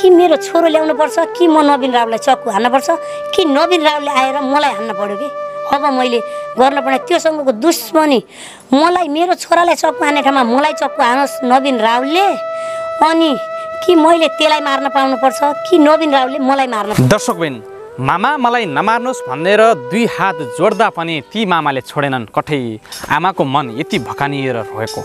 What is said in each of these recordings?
कि मेरो छोरो ल्याउनु पर्छ कि म नवीन रावलाई चक्कु हान्न पर्छ कि नवीन रावले आएर मलाई हान्न पर्यो कि अब मैले गर्न पर्ने त्योसँगको दुश्मनी मलाई मेरो छोरालाई चक्कु हान्ने ठाउँमा मलाई चक्कु हानोस् नवीन रावले अनि कि मैले त्यसलाई मार्न पाउनु पर्छ कि नवीन रावले मलाई मार्न। दर्शकबिन मामा मलाई नमार्नुहोस् भनेर दुई हात जोड्दा पनि ती मामाले छोडेनन् कठै आमाको मन यति भकानिएर रोएको।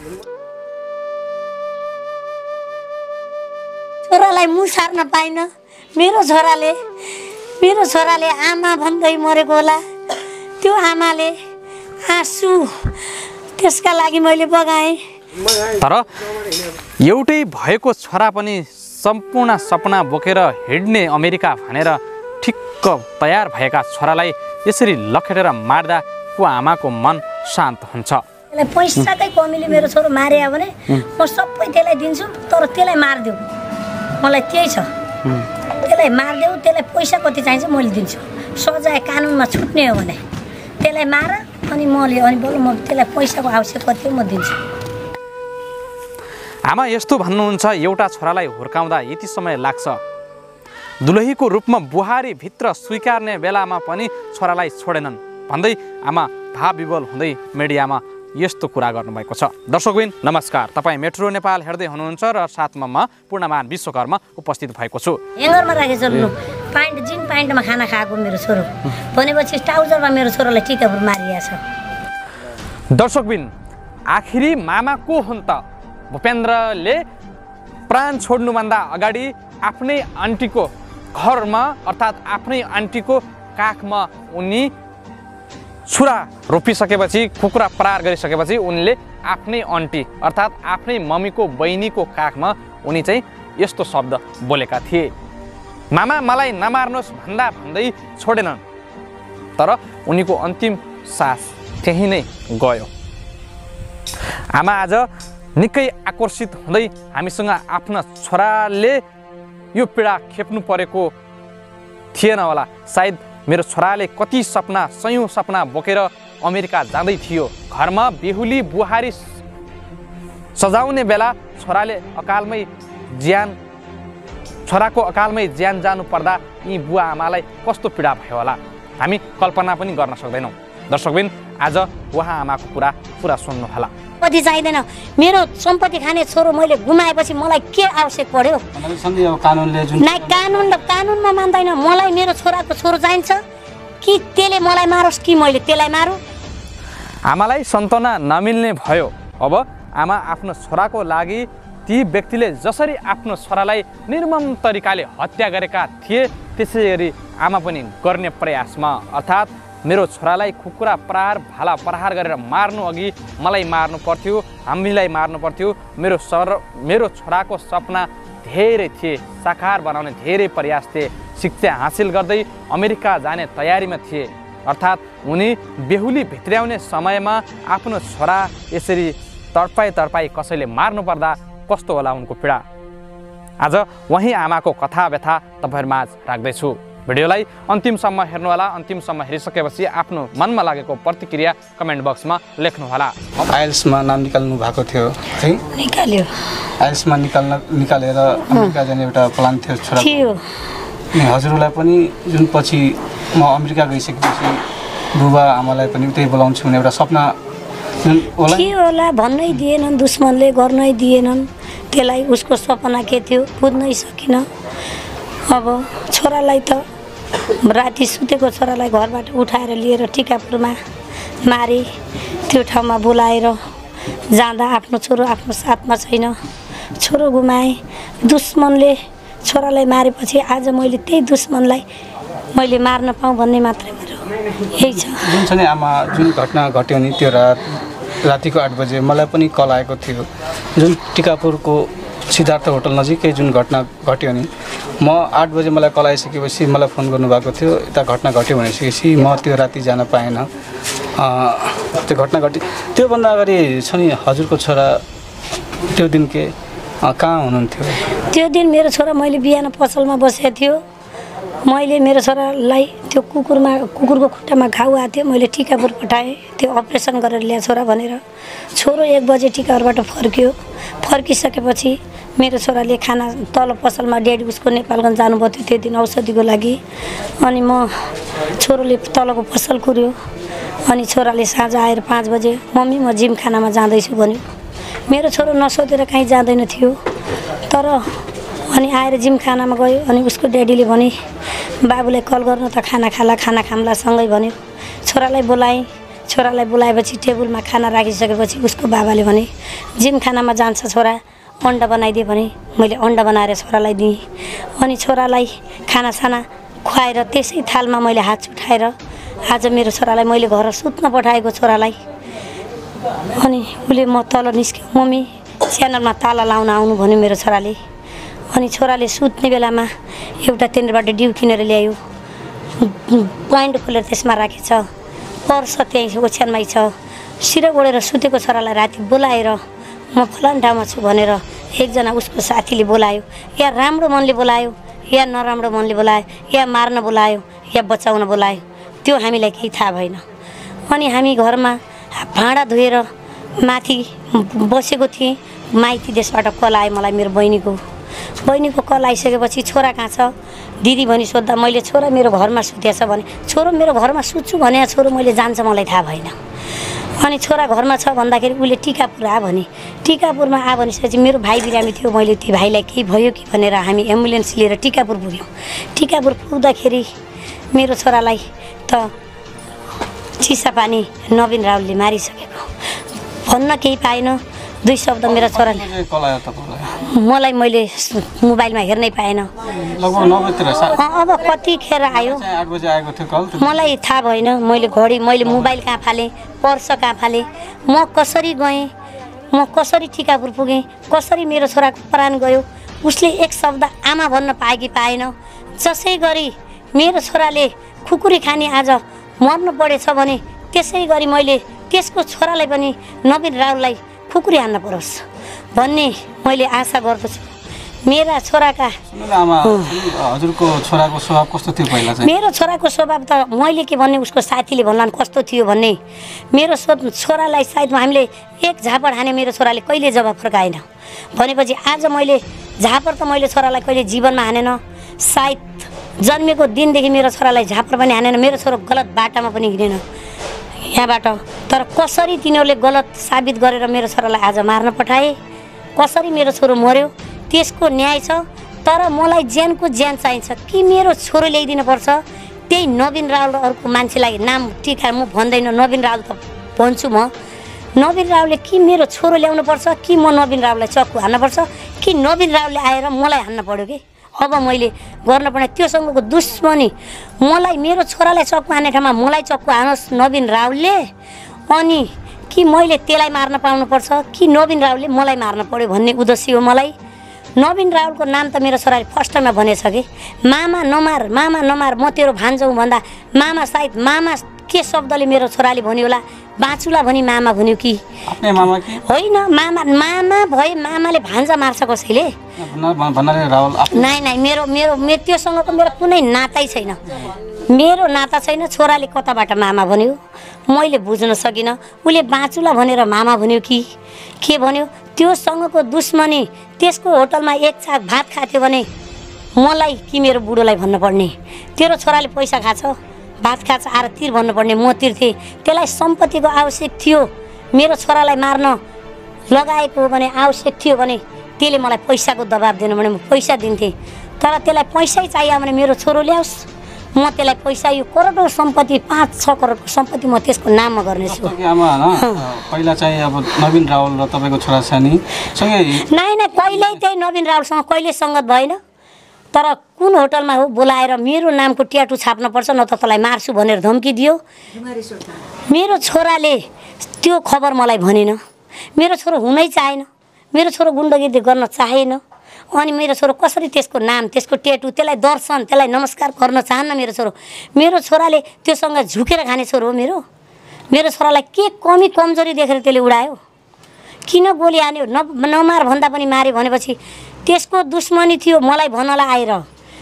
छोरालाई मुख सार्न पाइन मेरो छोराले आमा भन्दै मरेको होला त्यो आमाले आँसु त्यसका लागि मैले बगाएँ। तर एउटै भएको छोरा पनि सम्पूर्ण सपना बोकेर हिँड्ने अमेरिका भनेर ठिक्क तयार भएका छोरालाई यसरी लखेटेर मार्दा को आमाको मन शान्त हुन्छ। पैसाकै कमीले मेरो छोरो मार्या भने म सबै त्यसलाई दिन्छु तर त्यसलाई मारिदेऊ मलाई त्यही छ त्यसलाई मारिदेऊ त्यसलाई पैसा कति चाहिन्छ मैले दिन्छु सजाय कानुनमा छुट्ने हो भने त्यसलाई मार अनि मैले अनि बरु म त्यसलाई पैसाको आवश्यक कति हो म दिन्छु। आमा यस्तो भन्नुहुन्छ एउटा छोरालाई हुर्काउँदा यति समय लाग्छ दुलहीको रूपमा बुहारी भित्र स्वीकार्ने बेलामा पनि छोरालाई छोडेनन् भन्दै आमा भावविवल हुँदै मिडियामा यस्तो कुरा गर्नुभएको छ। दर्शकबिन नमस्कार, तपाईँ मेट्रो नेपाल हेर्दै हुनुहुन्छ र साथमा म पूर्णमान विश्वकर्मा उपस्थित भएको छु। ह्याङ्गरमा राखेछ प्यान्ट जिन प्यान्टमा खाना खाएको मेरो छोरो भनेपछि ट्राउजरमा मेरो छोरालाई टिकापुर मारिया छ। दर्शकबिन आखिरी मामा को हुन् त? भूपेन्द्रले प्राण छोड्नुभन्दा अगाडि आफ्नै आन्टीको घरमा अर्थात् आफ्नै आन्टीको काखमा उनी छुरा रोपिसकेपछि कुखुरा प्रहार गरिसकेपछि उनले आफ्नै आन्टी अर्थात् आफ्नै मम्मीको बहिनीको काखमा उनी चाहिँ यस्तो शब्द बोलेका थिए, मामा मलाई नमार्नुहोस् भन्दै छोडेनन् तर उनीको अन्तिम सास त्यही नै गयो। आमा आज निकै आकर्षित हुँदै हामीसँग आफ्ना छोराले यो पीडा खेप्नु परेको थिएन होला, सायद मेरो छोराले कति सपना सयौं सपना बोकेर अमेरिका जाँदै थियो, घरमा बेहुली बुहारी सजाउने बेला छोराको अकालमै ज्यान जानु पर्दा यी बुवा आमालाई कस्तो पीडा भयो होला हामी कल्पना पनि गर्न सक्दैनौँ। दर्शकबिन आज उहाँ आमाको कुरा पुरा सुन्नु होला। सम्पत्ति चाहिँदैन मेरो सम्पत्ति खाने छोरो मैले गुमाएपछि मलाई के आवश्यक पर्यो? कानुनमा मान्दैन मलाई मेरो छोराको छोरो चाहिन्छ कि त्यसले मलाई मारोस् कि मैले त्यसलाई मारौँ। आमालाई सन्ताना नमिल्ने भयो। अब आमा आफ्नो छोराको लागि ती व्यक्तिले जसरी आफ्नो छोरालाई निर्मम तरिकाले हत्या गरेका थिए त्यसै गरी आमा पनि गर्ने प्रयासमा अर्थात् मेरो छोरालाई कुखुरा प्रहार भाला प्रहार गरेर मार्नु अघि मलाई मार्नु पर्थ्यो, हामीलाई मार्नु पर्थ्यो। मेरो छोराको सपना धेरै थिए, साकार बनाउने धेरै प्रयास थिए, शिक्षा हासिल गर्दै अमेरिका जाने तयारीमा थिए अर्थात् उनी बेहुली भित्र्याउने समयमा आफ्नो छोरा यसरी तडपाई कसैले मार्नु पर्दा कस्तो होला उनको पीडा। आज वही आमाको कथा व्यथा तपाईहरुमाझ राख्दैछु। भिडियोलाई अन्तिमसम्म हेर्नुहोला। अन्तिमसम्म हेरिसकेपछि आफ्नो मनमा लागेको प्रतिक्रिया कमेन्ट बक्समा लेख्नुहोला। आइएल्समा नाम निकाल्नु भएको थियो है? निकाल्यो। आइएल्समा निकालेर अमेरिका जाने एउटा प्लान थियो छोरा थियो। अनि हजुरलाई पनि जुन पछि म अमेरिका गइसकेपछि बुबा आमालाई पनि त्यही बोलाउँछु भने एउटा सपना जुन होला भन्नै दिएनन्, दुश्मनले गर्नै दिएनन्। त्यसलाई उसको सपना के थियो बुझ्नै सकिन। अब छोरालाई त राति सुतेको छोरालाई घरबाट उठाएर लिएर टिकापुरमा मारे, त्यो ठाउँमा बोलाएर जाँदा आफ्नो छोरो आफ्नो साथमा छैन, छोरो गुमाए। दुश्मनले छोरालाई मारेपछि आज मैले त्यही दुश्मनलाई मैले मार्न पाऊँ भन्ने मात्रै मेरो यही छ। जुन छ नि आमा, जुन घटना घट्यो नि त्यो रातिको 8 बजे मलाई पनि कल आएको थियो। जुन टिकापुरको सिद्धार्थ होटल नजिकै जुन घटना घट्यो नि, म 8 बजे मलाई कल आइसकेपछि मलाई फोन गर्नुभएको थियो यता घटना घट्यो भनेपछि म त्यो राति जान पाएन। त्यो घटना घट्यो त्योभन्दा अगाडि छ नि हजुरको छोरा त्यो दिन कहाँ हुनुहुन्थ्यो? त्यो दिन मेरो छोरा मैले बिहान पसलमा बसेको थियो, मैले मेरो छोरालाई त्यो कुकुरको खुट्टामा घाउ आएको थियो, मैले टिकापुर पठाएँ, त्यो अपरेसन गरेर ल्या छोरा भनेर। छोरो 1 बजे टिकापुरबाट फर्क्यो। फर्किसकेपछि मेरो छोराले खाना तल पसलमा ड्याडी उसको नेपालगञ्ज जानुभएको थियो त्यो दिन औषधिको लागि। अनि छोरोले तलको पसल कुर्यो। अनि छोराले साँझ आएर 5 बजे मम्मी म जिम खानामा जाँदैछु भन्यो। मेरो छोरो नसोधेर कहीँ जाँदैन थियो, तर अनि आएर जिम खानामा गयो। अनि उसको ड्याडीले भने बाबुलाई कल गर्नु त खाना खाम्ला सँगै भन्यो। छोरालाई बोलाएपछि टेबलमा खाना राखिसकेपछि उसको बाबाले भने जिम खानामा जान्छ छोरा, अन्डा बनाइदिए भने मैले अन्डा बनाएर छोरालाई दिएँ। अनि छोरालाई खानासाना खुवाएर त्यसै थालमा मैले हात उठाएर आज मेरो छोरालाई मैले घर सुत्न पठाएको छोरालाई। अनि उसले म तल निस्क्यो, मम्मी च्यानलमा ताला लाउन आउनु भन्यो मेरो छोराले। अनि छोराले सुत्ने बेलामा एउटा त्यहाँबाट डिउ किनेर ल्यायो, प्वाइन्ट खोलेर त्यसमा राखेछ, पर्स त्यहीँ ओछ्यानमै छ। सिर ओढेर सुतेको छोरालाई राति बोलाएर म फलान ठाउँमा छु भनेर एकजना उसको साथीले बोलायो, या राम्रो मनले बोलायो या नराम्रो मनले बोलायो, या मार्न बोलायो या बचाउन बोलायो, त्यो हामीलाई केही थाहा भएन। अनि हामी घरमा भाँडा धोएर माथि बसेको थिएँ, माइती देशबाट कल आयो मलाई, मेरो बहिनीको कल आइसकेपछि छोरा कहाँ छ दिदी भनी सोद्धा मैले छोरा मेरो घरमा सुतेछ भने, छोरो मेरो घरमा सुत्छु भने छोरो मैले जान्छ मलाई थाहा भएन। अनि छोरा घरमा छ भन्दाखेरि उसले टिकापुर आ भने, टिकापुरमा आ भनिसकेपछि मेरो भाइ बिरामी थियो, मैले ती भाइलाई केही भयो कि भनेर हामी एम्बुलेन्स लिएर टिकापुर पुग्यौँ। टिकापुर पुग्दाखेरि मेरो छोरालाई त चिसापानी नवीन रावलले मारिसकेको, भन्न केही पाएन। 2 शब्द मेरो छोराले मलाई मैले मोबाइलमा हेर्नै पाएन। अब कतिखेर आयो मलाई थाहा भएन। मैले मोबाइल कहाँ फालेँ, पर्स कहाँ फालेँ, म कसरी गएँ, म कसरी टिकापुर पुगेँ, कसरी मेरो छोराको प्राण गयो। उसले एक शब्द आमा भन्न पाए कि पाएन। जसै गरी मेरो छोराले खुकुरी खाने आज मर्नु परेछ भने त्यसै गरी मैले त्यसको छोरालाई पनि नवीन रावललाई खुकुरी हान्न परोस् भन्ने मैले आशा गर्दछु। मेरा छोराका हजुरको छोराको स्वभाव कस्तो थियो पहिला चाहिँ? मेरो छोराको स्वभाव त मैले के भन्ने उसको साथीले भन्लान् कस्तो थियो भन्ने। मेरो छोरालाई सायद हामीले एक झापड हाने मेरो छोराले कहिले जवाब फर्काएन भनेपछि आज मैले झापड त मैले छोरालाई कहिले जीवनमा हानेन। सायद जन्मेको दिनदेखि मेरो छोरालाई झापड पनि हानेन। मेरो छोरो गलत बाटामा पनि हिँडेन यहाँबाट, तर कसरी तिनीहरूले गलत साबित गरेर मेरो छोरालाई आज मार्न पठाए, कसरी मेरो छोरो मर्यो त्यसको न्याय छ। तर मलाई ज्यानको ज्यान चाहिन्छ कि मेरो छोरो ल्याइदिनु पर्छ। त्यही नवीन रावल र अर्को मान्छेलाई नाम टिका म भन्दैन, नवीन रावल त भन्छु म। नवीन रावलले कि मेरो छोरो ल्याउनु पर्छ कि म नवीन रावललाई चक्कु हान्नुपर्छ कि नवीन रावलले आएर मलाई हान्न पर्यो कि अब मैले गर्न पर्ने त्योसँगको दुश्मनी। मलाई मेरो छोरालाई चक्कु हान्ने ठाउँमा मलाई चक्कु हानोस् नवीन रावलले, अनि कि मैले त्यसलाई मार्न पाउनुपर्छ कि नवीन रावलले मलाई मार्न पर्यो भन्ने उद्देश्य हो मलाई। नवीन रावलको नाम त मेरो छोराले फर्स्टमा भनेछ कि मामा नमार म तेरो भान्जौ भन्दा मामा सायद मामा के शब्दले मेरो छोराले भन्यो होला, बाँचुला भनी मामा भन्यो कि होइन, मामा भए मामाले भान्जा मार्छ कसैले? नाइ मेरो त्योसँगको मेरो कुनै नातै छैन, मेरो नाता छैन। छोराले कताबाट मामा भन्यो मैले बुझ्न सकिनँ। उसले बाँचुला भनेर मामा भन्यो कि के भन्यो? त्योसँगको दुश्मनी। त्यसको होटलमा एक चाक भात खाथ्यो भने मलाई कि मेरो बुढोलाई भन्नुपर्ने तेरो छोराले पैसा खाछ भात खाछ आएर तिर भन्नुपर्ने, म तिर्थेँ। त्यसलाई सम्पत्तिको आवश्यक थियो, मेरो छोरालाई मार्न लगाएको हो भने आवश्यक थियो भने त्यसले मलाई पैसाको दबाब दिनु भने म पैसा दिन्थेँ। तर त्यसलाई पैसै चाहियो भने मेरो छोरो ल्याओस्, म त्यसलाई पैसा यो करोडौँ सम्पत्ति 5-6 करोडको सम्पत्ति म त्यसको नाममा गर्नेछु। पहिला चाहिँ अब नवीन रावल र तपाईँको छोरा छ नि सँगै? नाइ कहिल्यै त्यही नवीन रावलसँग कहिले सङ्गत भएन। तर कुन होटलमा हो बोलाएर मेरो नामको ट्याटु छाप्नुपर्छ न त तँलाई मार्छु भनेर धम्की दियो। मेरो छोराले त्यो खबर मलाई भनेन। मेरो छोरो हुनै चाहेन, मेरो छोरो गुण्डगिरी गर्न चाहेन। अनि मेरो छोरो कसरी त्यसको नाम त्यसको ट्याटु त्यसलाई दर्शन त्यसलाई नमस्कार गर्न चाहन्न मेरो छोरो। मेरो छोराले त्योसँग झुकेर खाने छोरो हो मेरो छोरालाई के कमी कमजोरी देखेर त्यसले उडायो? किन गोली हान्यो? नमार भन्दा पनि मारे भनेपछि त्यसको दुश्मनी थियो। मलाई भन्नलाई आएर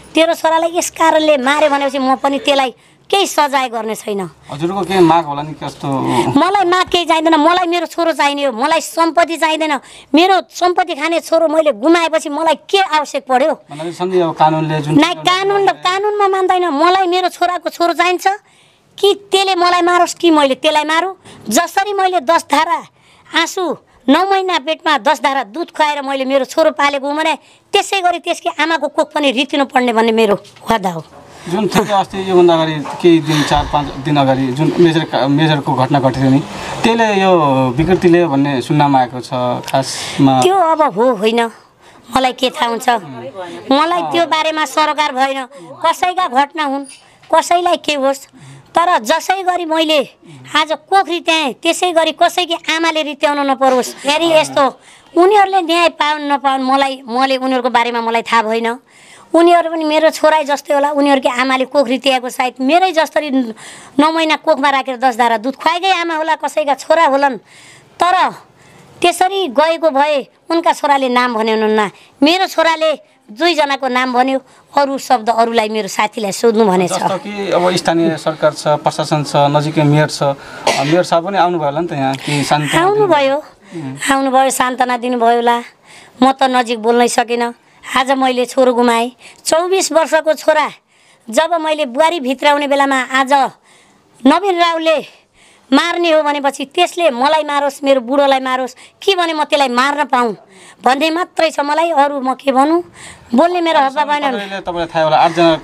तेरो छोरालाई यस कारणले मार्यो भनेपछि म पनि त्यसलाई केही सजाय गर्ने छैन। हजुरको केही माग होला नि कस्तो? मलाई माग केही चाहिँदैन, मलाई मेरो छोरो चाहिने हो, मलाई सम्पत्ति चाहिँदैन। मेरो सम्पत्ति खाने छोरो मैले गुमाएपछि मलाई के आवश्यक पर्यो? कानुनले जुन कानुनमा मान्दैन। मलाई मेरो छोराको छोरो चाहिन्छ कि त्यसले मलाई मारोस् कि मैले त्यसलाई मारौँ। जसरी मैले 10 धारा आँसु 9 महिना पेटमा 10 धारा दुध खुवाएर मैले मेरो छोरो पालेको हुँ भने त्यसै गरी त्यसकी आमाको कोख पनि रितिनु पर्ने भन्ने मेरो वादा हो। जुन अस्ति योभन्दा अगाडि केही दिन 4-5 दिन अगाडि जुन मेजरको घटना घटेको नि त्यसले यो विकृति ल्यायो भन्ने सुन्नमा आएको छ। खासमा त्यो अब होइन मलाई के थाहा हुन्छ? मलाई त्यो बारेमा सरकार भएन। कसैका घटना हुन्, कसैलाई के होस्, तर जसै गरी मैले आज कोख रित्याएँ त्यसै गरी कसैकी आमाले रित्याउन नपरोस्। फेरि यस्तो उनीहरूले न्याय पाउन् नपाउन् मैले उनीहरूको बारेमा मलाई थाहा भएन। उनीहरू पनि मेरो छोरा जस्तै होला। उनीहरूकै आमाले कोख रित्याएको सायद मेरै जस्तरी 9 महिना कोखमा राखेर 10 धारा दुध खुवाएकै आमा होला, कसैका छोरा होलान्। तर त्यसरी गएको भए उनका छोराले नाम भनेनन्। मेरो छोराले 2 जनाको नाम भन्यो, अरू शब्द अरूलाई मेरो साथीलाई सोध्नु भनेछ। जस्तो कि अब स्थानीय सरकार छ, प्रशासन छ, नजिकै मेयर छ, मेयर साहब पनि आउनुभयो होला नि त यहाँ कि आउनुभयो सान्त्वना दिनुभयो होला। म त नजिक बोल्नै सकिनँ। आज मैले छोरो गुमाएँ, 24 वर्षको छोरा। जब मैले बुहारी भित्राउने बेलामा आज नवीन रावले मार्ने हो भनेपछि त्यसले मलाई मारोस्, मेरो बुढोलाई मारोस् कि भने म त्यसलाई मार्न पाऊँ भन्ने मात्रै छ मलाई। अरू म के भनौँ? बोल्ने मेरो हप्पा भएन। तपाईँलाई थाहा होला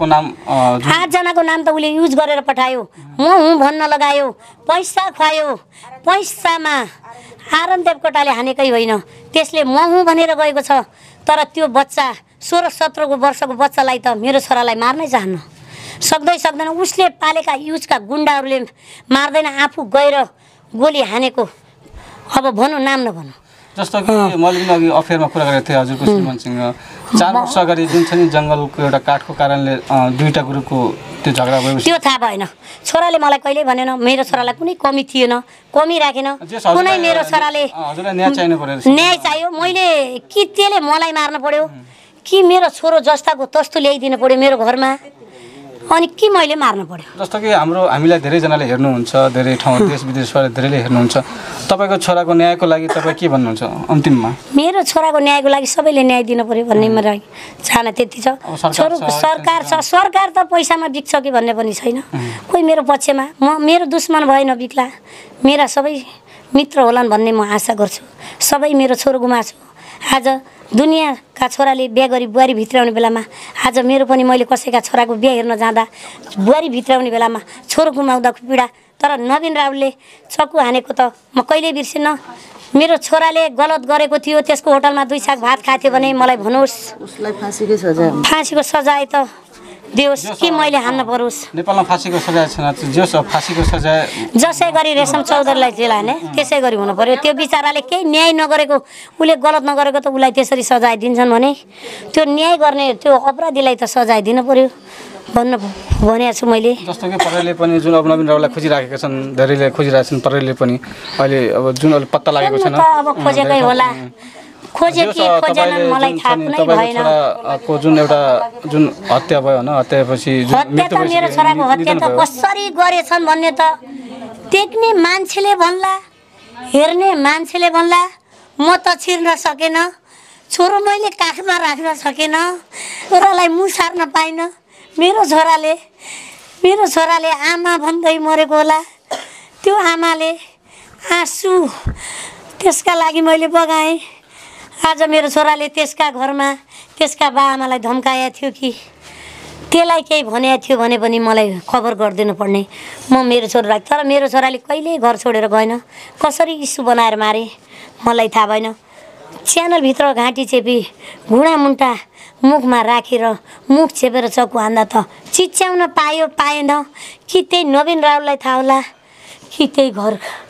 8 जनाको नाम त उसले युज गरेर पठायो। म हुँ भन्न लगायो, पैसा खुवायो। पैसामा आरन देवकोटाले हानेकै होइन, त्यसले म हुँ भनेर गएको छ। तर त्यो बच्चा 16-17 वर्षको बच्चालाई त मेरो छोरालाई मार्नै चाहन्न सक्दैन। उसले पालेका युजका गुन्डाहरूले मार्दैन, आफू गएर गोली हानेको। अब भनौँ नाम नभनौँ। जस्तो कि मैले पनि अघि अफेयरमा कुरा गरेको थिएँ हजुरको श्रीमानसँग 4 वर्ष अगाडि जुन छ नि जङ्गलको एउटा काठको कारणले 2टा ग्रुपको त्यो झगडा भयो। त्यो थाहा भएन। छोराले मलाई कहिल्यै भनेन मेरो छोरालाई कुनै कमी थिएन, कमी राखेन। कुनै मेरो छोराले हजुरलाई न्याय चाहिनु पर्यो। न्याय चाहियो। मैले कि त्यसले मलाई मार्न पर्यो कि मेरो छोरो जस्ताको तस्तो ल्याइदिनु पर्यो मेरो घरमा, अनि कि मैले मार्न पर्यो? जस्तो कि हामीलाई धेरैजनाले हेर्नुहुन्छ, धेरै ठाउँ देश विदेशबाट धेरैले हेर्नुहुन्छ। तपाईँको छोराको न्यायको लागि तपाईँ के भन्नुहुन्छ अन्तिममा? मेरो छोराको न्यायको लागि सबैले न्याय दिनु पर्यो भन्ने मेरो चाहना त्यति छ। सरकार छ, सरकार त पैसामा बिक्छ कि भन्ने पनि छैन। कोही मेरो पक्षमा, मेरो दुश्मन भएन बिक्ला, मेरा सबै मित्र होलान् भन्ने म आशा गर्छु। सबै मेरो छोरो गुमाछु। आज दुनियाँका छोराले बिहा गरी बुहारी भित्राउने बेलामा आज मेरो पनि मैले कसैका छोराको बिहा हेर्न जाँदा बुहारी भित्राउने बेलामा छोरो गुमाउँदाको पीडा। तर नवीन रावलले चक्कु हानेको त म कहिल्यै बिर्सिन्न। मेरो छोराले गलत गरेको थियो, त्यसको होटलमा 2 छाक भात खाथ्यो भने मलाई भन्नुहोस् उसलाई फाँसीको सजाय त दियोस् कि मैले हान्न परोस्? नेपालमा फाँसीको सजाय छैन, फाँसीको सजाय जसै गरी रेशम चौधरीलाई जेल हाने त्यसै गरी हुनु पर्यो। त्यो बिचाराले केही न्याय नगरेको, उसले गलत नगरेको त उसलाई त्यसरी सजाय दिन्छन् भने त्यो न्याय गर्ने त्यो अपराधीलाई त सजाय दिनु पर्यो भनेको छु मैले। जस्तो कि परेलले पनि जुन अब नवीन रावलाई खोजिराखेका छन्, धेरैले खोजिरहेका छन्। परेलले पनि अहिले अब जुन अहिले पत्ता लागेको छैन, अब खोजेकै होला। खोजे कि खोजेनन् मलाई थाहा नै भएन। को जुन हत्या भयो न, हत्यापछि हत्या त मेरो छोराको हत्या त कसरी गरेछन् भन्ने त देख्ने मान्छेले भन्ला, हेर्ने मान्छेले भन्ला। म त छिर्न सकेन, छोरो मैले काखमा राख्न सकेन, छोरालाई मुसार्न पाइन। मेरो छोराले आमा भन्दै मरेको होला। त्यो आमाले आँसु त्यसका लागि मैले बगाएँ। आज मेरो छोराले त्यसका घरमा त्यसका बाआमालाई धम्काएको थियो कि त्यसलाई केही भनेको थियो भने पनि मलाई खबर गरिदिनु पर्ने म मेरो छोरालाई। तर मेरो छोराले कहिल्यै घर छोडेर गएन। कसरी इस्यु बनाएर मारे मलाई थाहा भएन। च्यानलभित्र घाँटी चेपी घुँडा मुन्टा मुखमा राखेर मुख चेपेर चक्कु हान्दा त चिच्याउन पाएन कि त्यही नवीन रावललाई थाहा होला कि त्यही घर